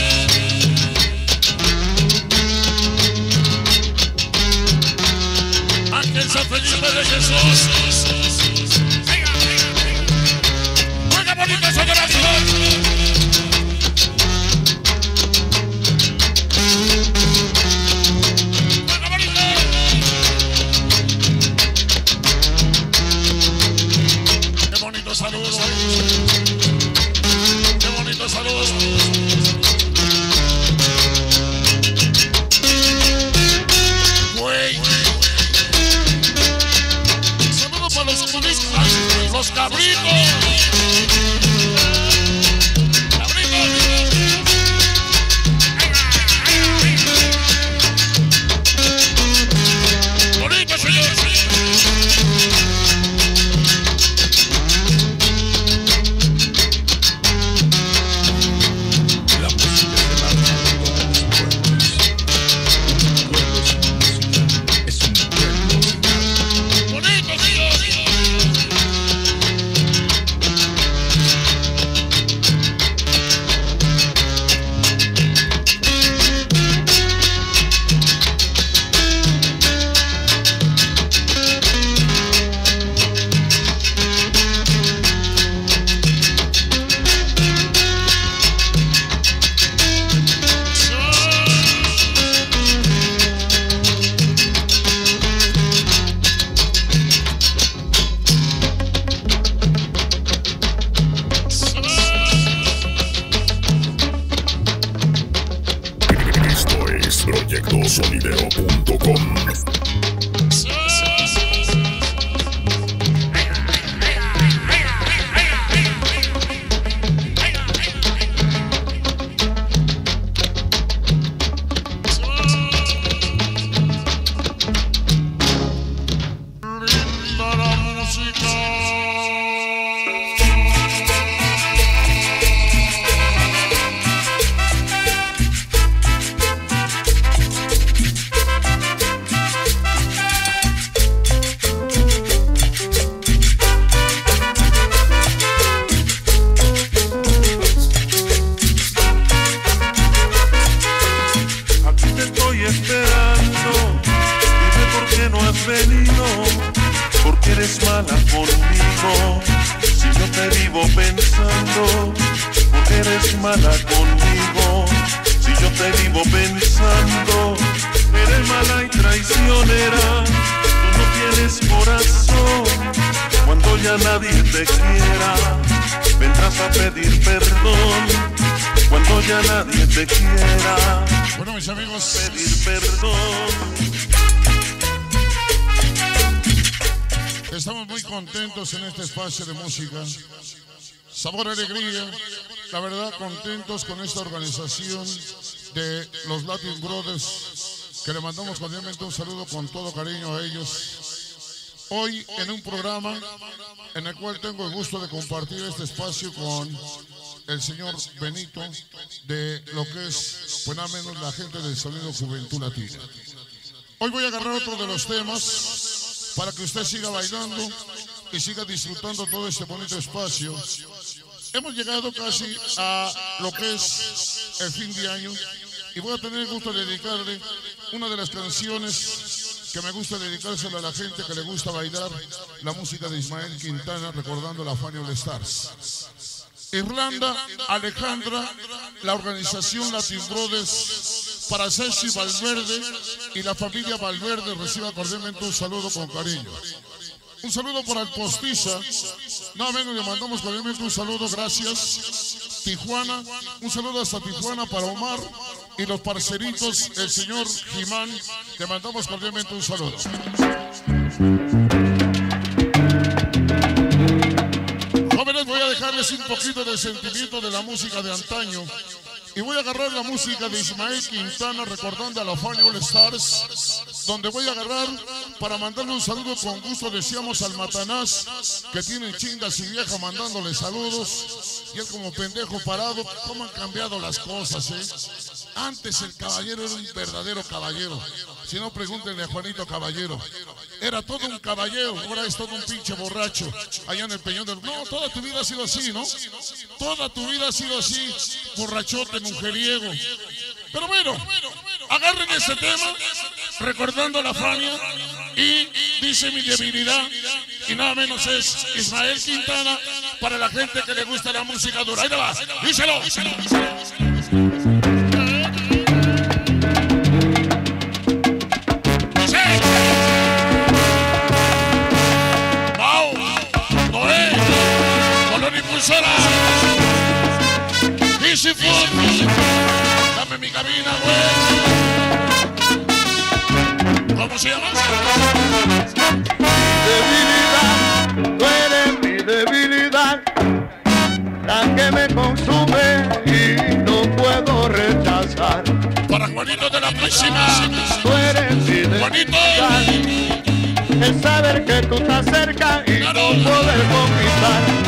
Ángel San Felipe de Jesús. Bonita federación. Buena bonita. Qué bonito saludo. Qué bonito saludo. Güey. Saludo para los turistas, los cabritos. proyectosonideo.com. has venido, porque eres mala conmigo. Si yo te vivo pensando, porque eres mala conmigo. Si yo te vivo pensando, eres mala y traicionera. Tú no tienes corazón, cuando ya nadie te quiera, vendrás a pedir perdón. Cuando ya nadie te quiera, bueno, mis amigos, pedir perdón. Estamos muy contentos en este espacio de música. Sabor, alegría. La verdad, contentos con esta organización de los Latin Brothers, que le mandamos cordialmente un saludo con todo cariño a ellos. Hoy en un programa en el cual tengo el gusto de compartir este espacio con el señor Benito, de lo que es, pues nada menos, la gente del Sonido Juventud Latina. Hoy voy a agarrar otro de los temas para que usted siga bailando y siga disfrutando todo este bonito espacio. Hemos llegado casi a lo que es el fin de año y voy a tener el gusto de dedicarle una de las canciones que me gusta dedicársela a la gente que le gusta bailar, la música de Ismael Quintana, recordando la Fania All Stars. Irlanda, Alejandra, la organización Latin Brothers, para Ceci Valverde y la familia Valverde, reciba cordialmente un saludo con cariño. Un saludo para el Postiza, nada menos le mandamos cordialmente un saludo, gracias. Tijuana, un saludo hasta Tijuana para Omar y los parceritos, el señor Jimán, le mandamos cordialmente un saludo. Jóvenes, voy a dejarles un poquito de sentimiento de la música de antaño y voy a agarrar la música de Ismael Quintana, recordando a la Fania All Stars, donde voy a agarrar para mandarle un saludo con gusto. Decíamos al Matanás, que tienen chingas y vieja mandándole saludos, y él como pendejo parado. ¿Cómo han cambiado las cosas, Antes el caballero era un verdadero caballero. Si no, pregúntenle a Juanito Caballero. Era todo un caballero, ahora es todo un pinche borracho. Allá en el Peñón del... No, toda tu vida ha sido así, ¿no? Toda tu vida ha sido así, borrachote, mujeriego. Pero bueno, agarren este tema, recordando a la Fania, y dice mi debilidad, y nada menos es Ismael Quintana, para la gente que le gusta la música dura. Ahí te va, díselo. Easy Food, dame mi cabina, güey. ¿Cómo se llama? Debilidad, tú eres mi debilidad, la que me consume y no puedo rechazar. Para Juanito de la próxima. Tú eres mi debilidad, el saber que tú estás cerca y no poder conquistar.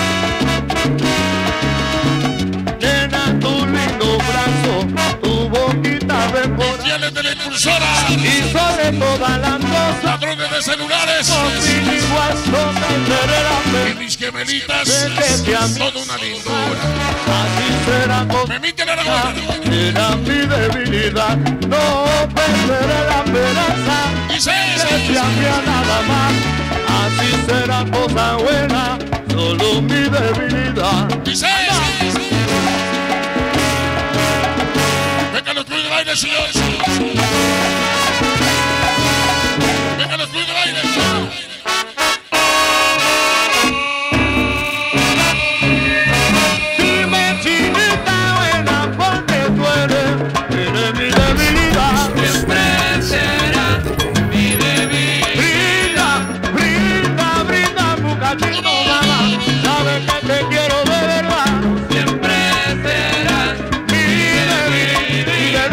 Llena tu lindo brazo, tu boquita de corazón, fieles de la impulsora y sobre todas las cosas, ladrones de celulares, con igual y mis gemelitas, toda una lindura. Así será con me emite la laguna. Era mi debilidad, no perderé la esperanza, dice que a nada más. Así será cosa buena, solo mi debilidad. Dice venga los clubes de baile, señores. Venga los clubes de baile. Dime, chinita buena, porque tú eres mi debilidad. Siempre será mi debilidad. Brinda, brinda, bucatito, mamá. Sabes que te quiero de verdad. Siempre será mi debilidad.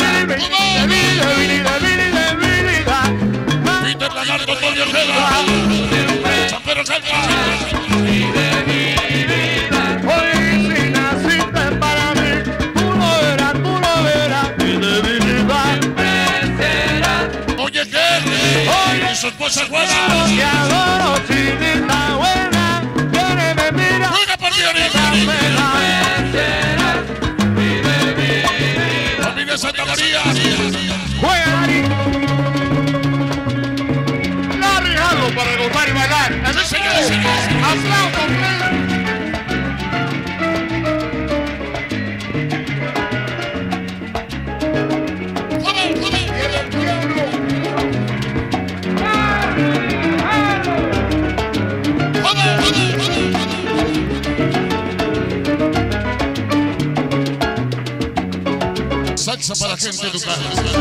Peter Lagarto, Toño Ojeda, San Pedro Salta. Hoy si naciste para mí, tú lo verás, mi debilidad. Oye, ¿qué? Y su esposa Juana. Te adoro, chinita buena, viene, me mira. Juega por Dios. Familia Santa María. Juega, Larry gozar y bailar. Sí, señor. ¡Aplausos, Salsa para gente educada.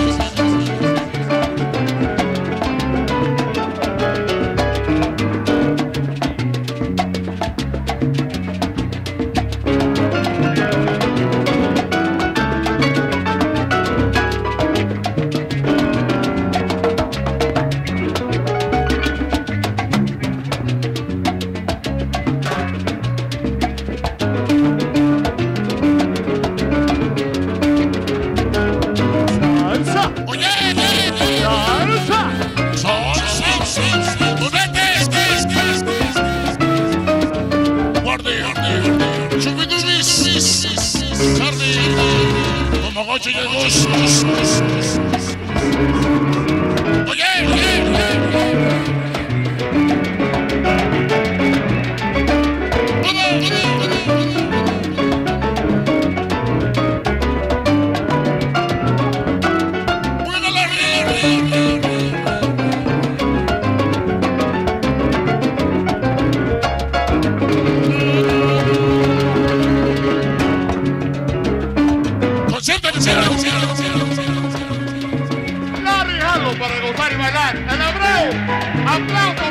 para gozar y bailar. ¡El Abreu! ¡Aplausos,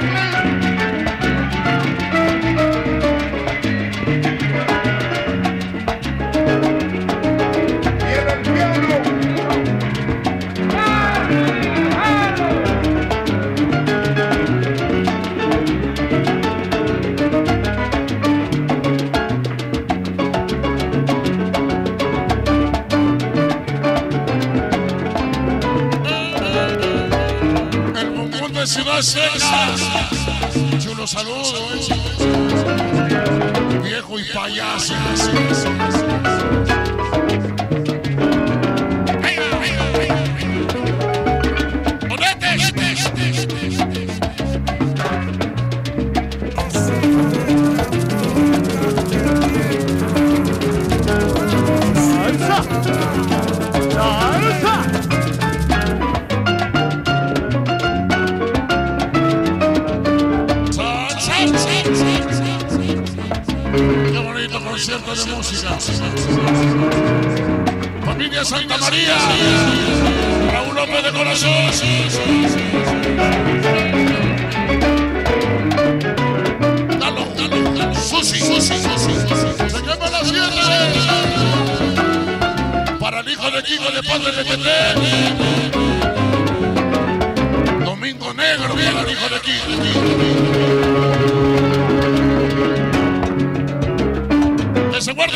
¡Y en el piano! Ciudad Seca, chulo saludo, viejo y payaso. Concierto de música. Familia Santa María, Raúl López de Corazón. Dalo, Susi. Se quema la siete. Para el hijo de Kiko de Padre de Tete. Domingo Negro, para el hijo de Kiko. Se guarda,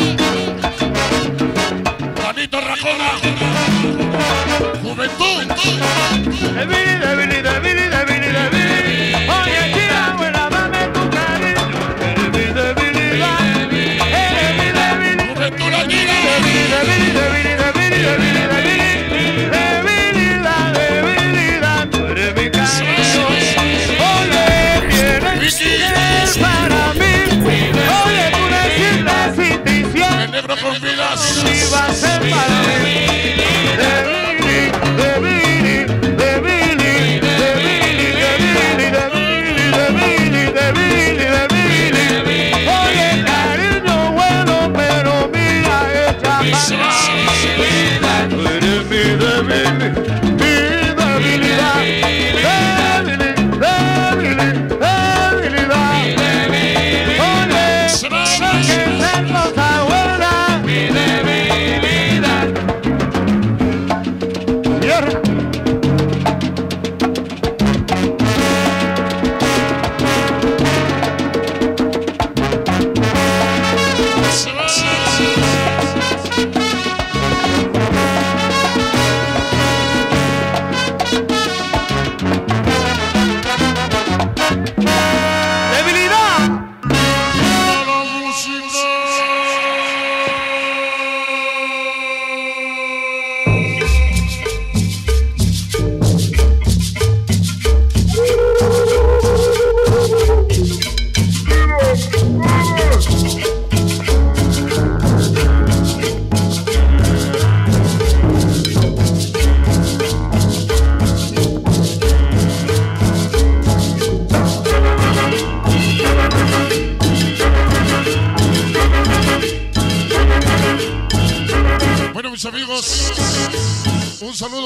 Juventud.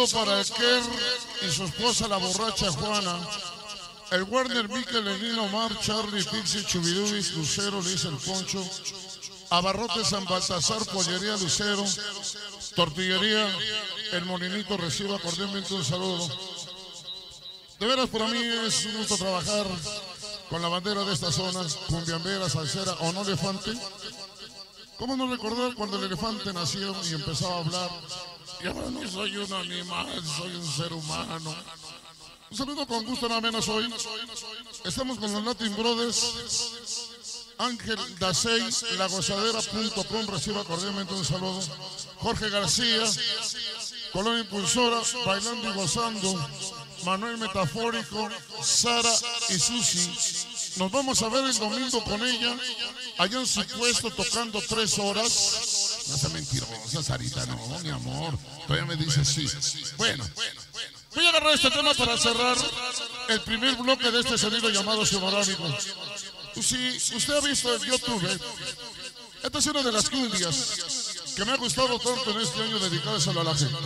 para el Kerr y su esposa la borracha Juana. El Werner, Miquel, Lenino, Omar, Charlie, Pixie, Chubidubis, Lucero, le dice el Poncho. Abarrote San Baltasar, Pollería Lucero, Tortillería, El Molinito reciba cordialmente un saludo. De veras, para mí es un gusto trabajar con la bandera de estas zonas, cumbiambera, salsera o no elefante. ¿Cómo no recordar cuando el elefante nació y empezaba a hablar? Y ahora no soy un animal, soy un ser humano. Un saludo con gusto nada menos hoy. Estamos con los Latin Brothers. Ángel Dacey, lagozadera.com, reciba cordialmente un saludo. Jorge García, Colonia Impulsora, Bailando y Gozando. Manuel Metafórico, Sara y Susi. Nos vamos a ver el domingo con ella, allá en su puesto tocando 3 horas. No sea mentirosa, Sarita, no, mi amor. Todavía me dice sí. Bueno, voy a agarrar este tema para cerrar el primer bloque de este sonido llamado Ciudadano. Si usted ha visto en YouTube, esta es una de las cumbias que me ha gustado tanto en este año dedicárselo a la gente.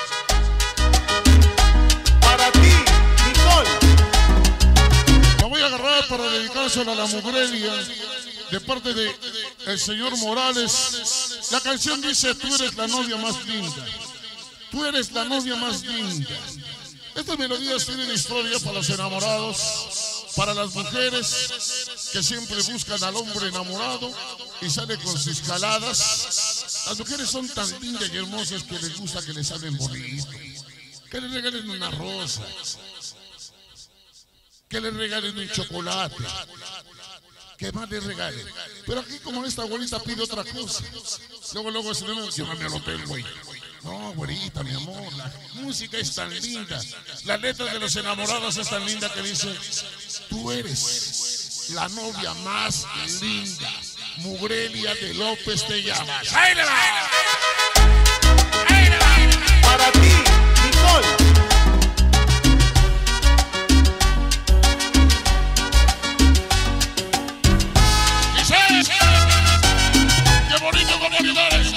Para ti, Nicole. La voy a agarrar para dedicárselo a la Mugrelia de parte de el señor Morales. La canción dice: tú eres la novia más linda. Tú eres la novia más linda. Estas melodías tienen historia para los enamorados, para las mujeres que siempre buscan al hombre enamorado y sale con sus caladas. Las mujeres son tan lindas y hermosas que les gusta que les hablen bonito, que les regalen una rosa, que les regalen un chocolate, que más les regalen. Pero aquí, como esta abuelita pide otra cosa, luego se le llévame al hotel, güey. No, güerita, mi amor, la música es tan linda, la letra de los enamorados es tan linda que dice: tú eres la novia más linda, Mugrelia de López te llamas. ¡Ahí le va! ¡Ahí le va! Para ti, Nicole. ¡Dice! ¡Qué bonito comunidades!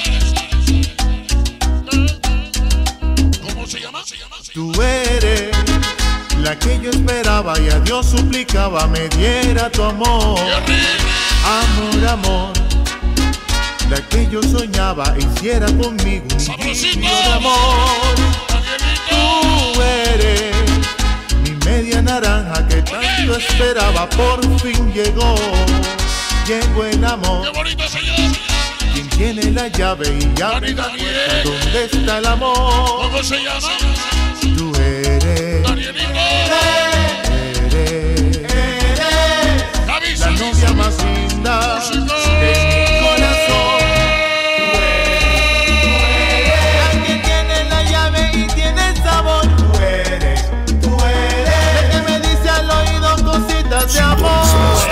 ¿Cómo se llama? Tú eres la que yo esperaba y a Dios suplicaba me diera tu amor. Amor, amor. La que yo soñaba hiciera conmigo un sitio de amor. Tú eres mi media naranja que tanto esperaba. Por fin llegó, llegó el amor. ¡Qué bonito, señor! Quien tiene la llave y abre la puerta, ¿dónde está el amor? ¿Cómo se llama? Tú eres, Danielito. eres la novia más linda de mi corazón. Tú eres la que tiene la llave y tiene el sabor. Tú eres la que me dice al oído cositas de amor.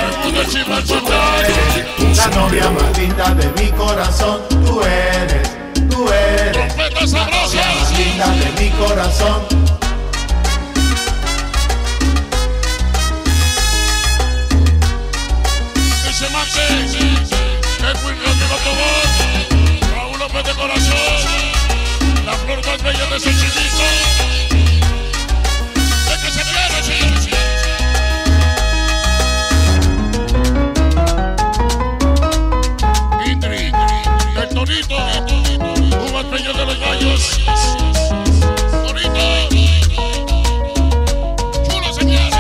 La novia más linda de mi corazón. Tú eres la novia más linda de mi corazón. Ese mate, el William de Autobús, Raúl López de Corazón, la flor más bella de Xochimilco. De que se pierde, señor. El Torito, Uvas Peñas de los Gallos. Torito, chulo señor.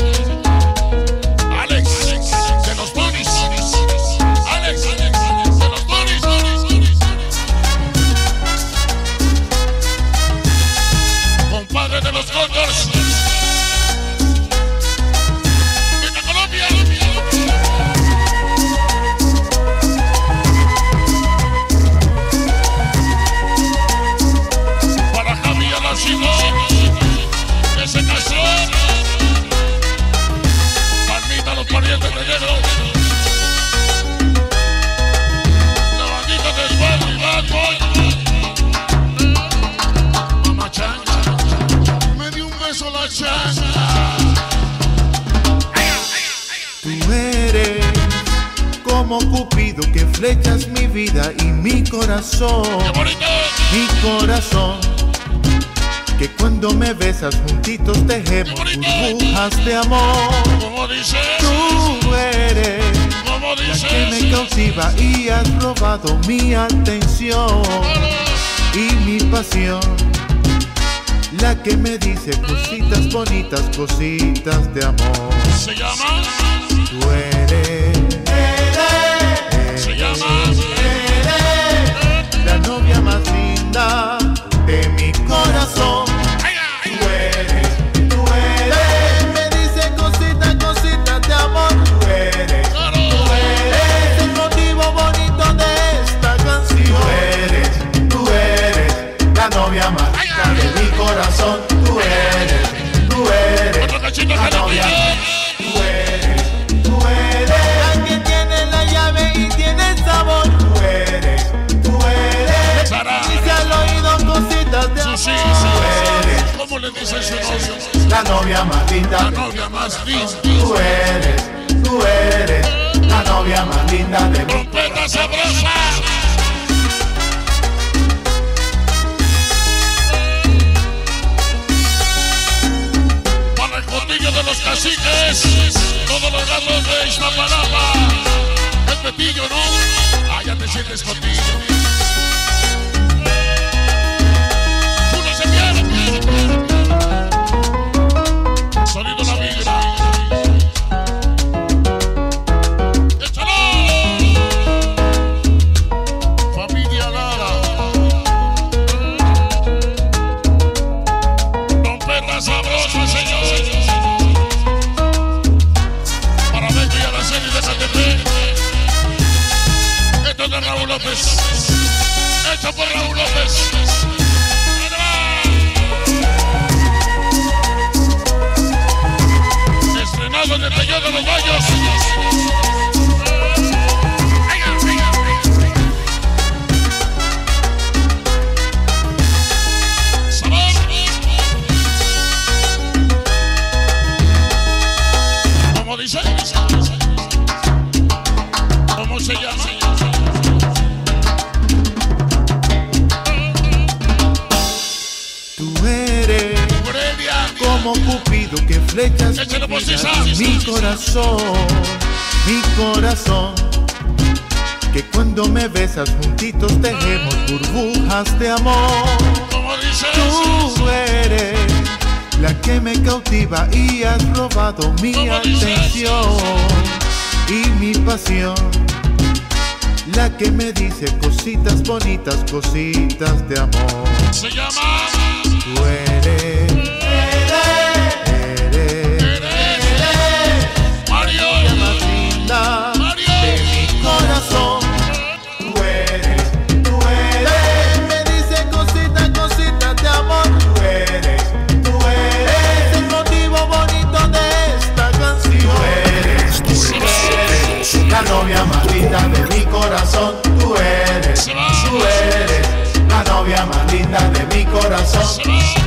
Alex, de los Tonis. Alex, de los Tonis. Compadre de los Condors. Vita Colombia. Que se casó. Palmita, los parientes de negro. La bandita del barrio y Bad Boy. Mamá Changa, me dio un beso la Changa. Tú eres como Cupido que flechas mi vida y mi corazón. ¡Qué bonito! Mi corazón. que cuando me besas juntitos tejemos burbujas de amor. ¿Cómo dices? Tú eres ¿Cómo dices? la que me cautiva y has robado mi atención y mi pasión, la que me dice cositas bonitas, cositas de amor. ¿Se llama? Tú eres, ¿Se llama? eres la novia más linda de mi corazón. Tú eres, me dice cositas, cositas de amor. Tú eres el motivo bonito de esta canción. Tú eres la novia más linda de mi corazón. Tú eres la novia. Tú eres la que tiene la llave y tiene sabor. Tú eres, dice al oído cositas de amor. Sí. ¿Cómo le dice su novio? La novia más linda. La novia más linda. Tú eres la novia más linda de mi Trompeta sabrosa. Para el cotillo de los caciques, todos los gatos de Iztapalapa. El Pepillo, ¿no? Ah, ya te sientes cotillo. Uno se pierde. Sonido la migra. ¡Échalo! Familia Lara. Trompeta sabrosa, señores. Para Beto y Araceli de Catepec. Esto es de Raúl López. Hecho por Raúl López. Estrenado en el Taller de los Baños. Sabor. ¿Cómo dice? ¿Cómo se llama? Tú eres como Cupido que flechas mi corazón, que cuando me besas juntitos tejemos burbujas de amor. Tú eres la que me cautiva y has robado mi atención y mi pasión, la que me dice cositas bonitas, cositas de amor. Se llama. Tú eres Mario. la más linda de mi corazón. Tú eres, me dice cositas, cositas de amor. Tú eres el motivo bonito de esta canción. Tú eres la novia más linda de mi corazón. Tú eres la novia más linda de mi corazón.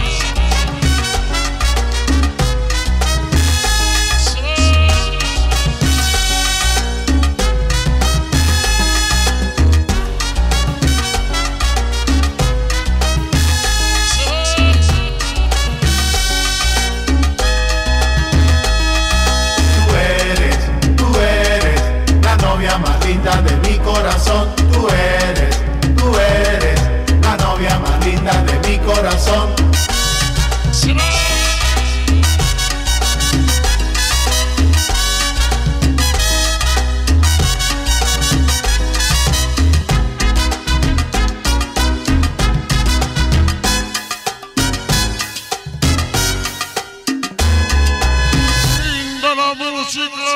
Tú eres la novia más linda de mi corazón. Tú eres la novia más linda de mi corazón. Linda la música.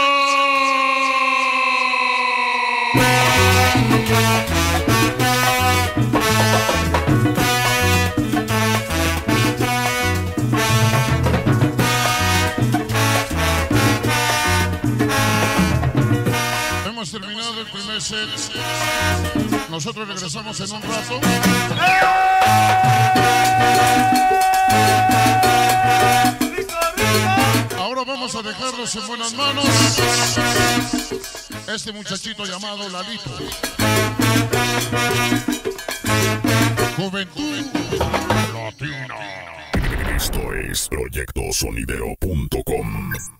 Hemos terminado el primer set. Nosotros regresamos en un rato. Ahora vamos a dejarlos en buenas manos. Este muchachito llamado Lalito. Juventud Latina. Esto es proyectosonidero.com.